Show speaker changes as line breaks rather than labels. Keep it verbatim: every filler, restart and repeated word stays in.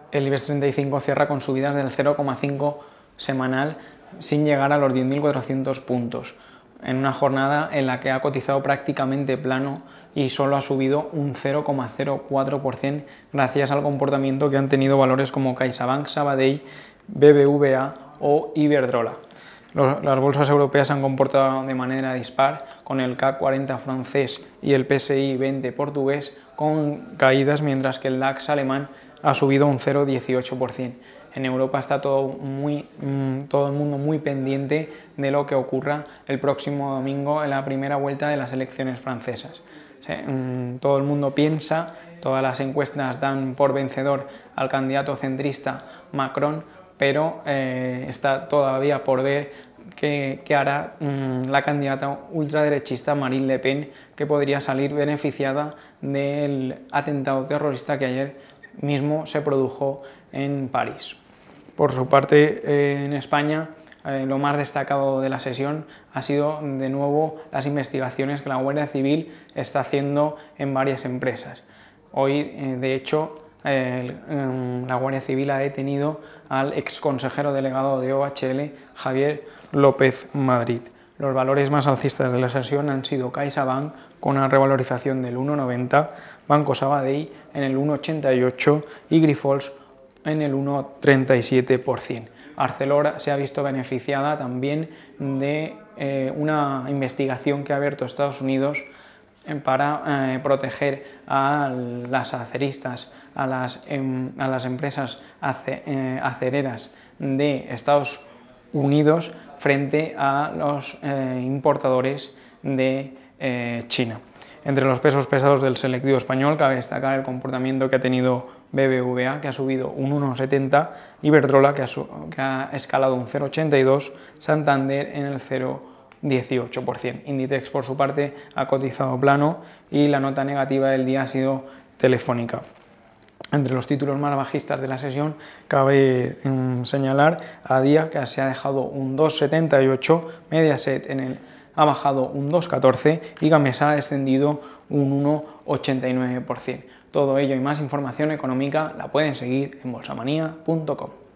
El IBEX treinta y cinco cierra con subidas del cero coma cinco semanal sin llegar a los diez mil cuatrocientos puntos, en una jornada en la que ha cotizado prácticamente plano y solo ha subido un cero coma cero cuatro por ciento gracias al comportamiento que han tenido valores como CaixaBank, Sabadell, B B V A o Iberdrola. Los, las bolsas europeas se han comportado de manera dispar, con el C A C cuarenta francés y el P S I veinte portugués con caídas, mientras que el DAX alemán ha subido un cero coma dieciocho por ciento. En Europa está todo, muy, mmm, todo el mundo muy pendiente de lo que ocurra el próximo domingo en la primera vuelta de las elecciones francesas. Sí, mmm, todo el mundo piensa, todas las encuestas dan por vencedor al candidato centrista Macron, pero eh, está todavía por ver qué, qué hará mmm, la candidata ultraderechista Marine Le Pen, que podría salir beneficiada del atentado terrorista que ayer mismo se produjo en París. Por su parte, eh, en España, eh, lo más destacado de la sesión ha sido de nuevo las investigaciones que la Guardia Civil está haciendo en varias empresas. Hoy, eh, de hecho, eh, eh, la Guardia Civil ha detenido al exconsejero delegado de O H L, Javier López Madrid. Los valores más alcistas de la sesión han sido CaixaBank con una revalorización del uno coma noventa, Banco Sabadell en el uno coma ochenta y ocho y Grifols en el uno coma treinta y siete por ciento. Arcelor se ha visto beneficiada también de eh, una investigación que ha abierto Estados Unidos para eh, proteger a las aceristas, a las, eh, a las empresas ace, eh, acereras de Estados Unidos frente a los eh, importadores de eh, China. Entre los pesos pesados del selectivo español cabe destacar el comportamiento que ha tenido B B V A, que ha subido un uno coma setenta, Iberdrola, que ha, que ha escalado un cero coma ochenta y dos, Santander en el cero coma dieciocho por ciento. Inditex, por su parte, ha cotizado plano y la nota negativa del día ha sido Telefónica. Entre los títulos más bajistas de la sesión cabe mm, señalar a Día, que se ha dejado un dos coma setenta y ocho, Mediaset en el, ha bajado un dos coma catorce y Gamesa ha descendido un uno coma ochenta y nueve por ciento. Todo ello y más información económica la pueden seguir en bolsamanía punto com.